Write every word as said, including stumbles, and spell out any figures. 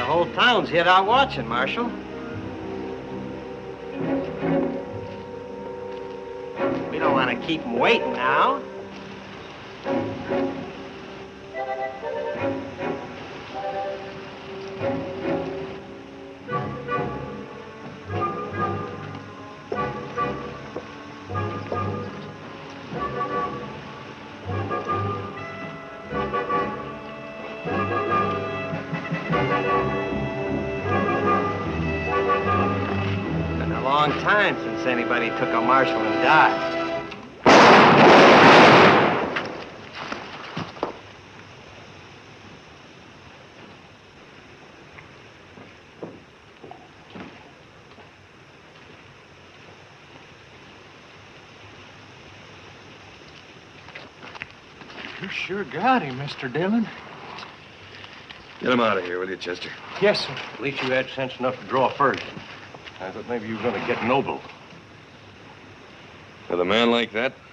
whole town's hid out watching, Marshal. We don't want to keep them waiting now. Long time since anybody took a marshal and died. You sure got him, Mister Dillon. Get him out of here, will you, Chester? Yes, sir. At least you had sense enough to draw first. I thought maybe you were going to get noble. With a man like that,